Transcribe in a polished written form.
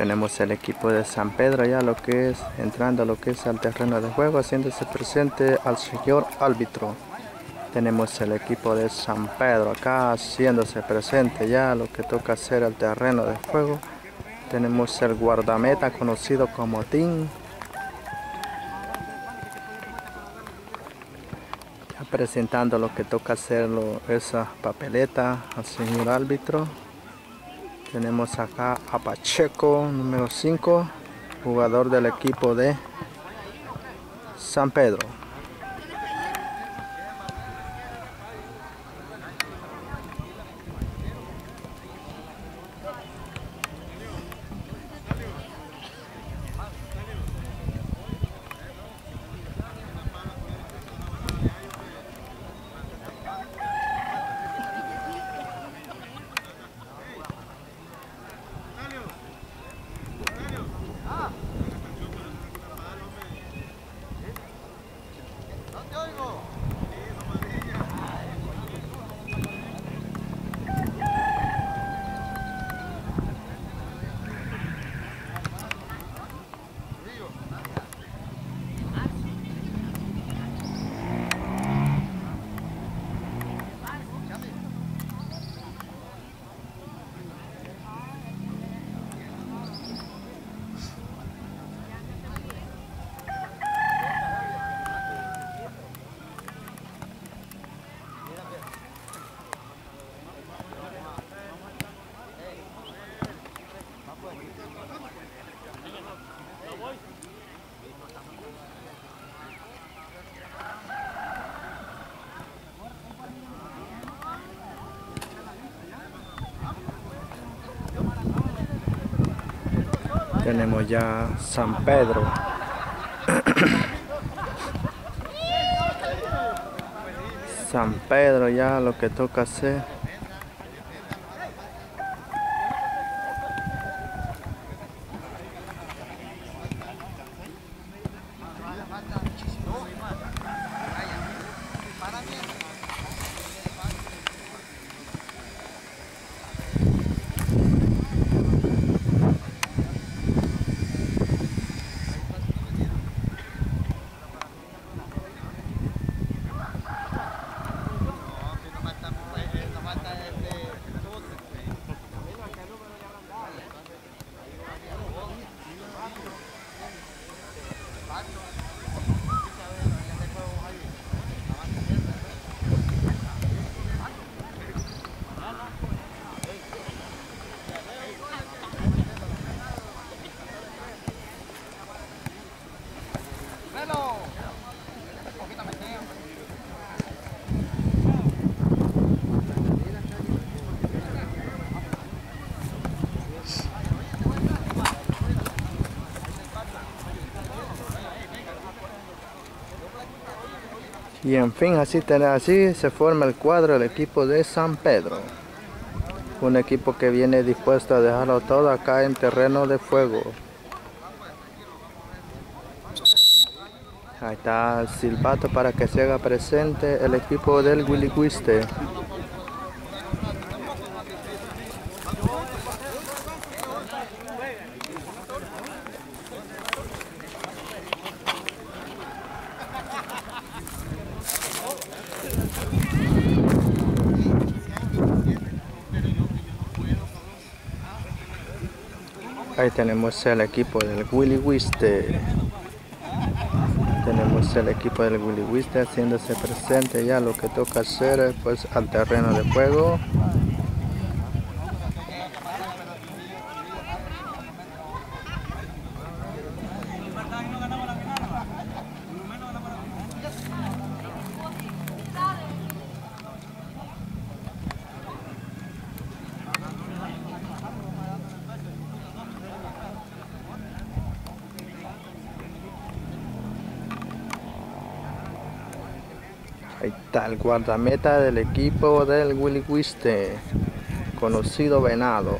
Tenemos el equipo de San Pedro ya lo que es entrando a lo que es al terreno de juego, haciéndose presente al señor árbitro. Tenemos el equipo de San Pedro acá haciéndose presente ya lo que toca hacer al terreno de juego. Tenemos el guardameta conocido como Tim. Ya presentando lo que toca hacerlo esa papeleta al señor árbitro. Tenemos acá a Pacheco, número 5, jugador del equipo de San Pedro. Tenemos ya San Pedro. San Pedro ya lo que toca hacer. Y en fin, así se forma el cuadro del equipo de San Pedro. Un equipo que viene dispuesto a dejarlo todo acá en terreno de fuego. Ahí está el silbato para que se haga presente el equipo del Wiliguiste. Ahí tenemos el equipo del Wiliguiste. Tenemos el equipo del Wiliguiste haciéndose presente ya lo que toca hacer pues al terreno de juego. Ahí está el guardameta del equipo del Wiliguiste, conocido Venado.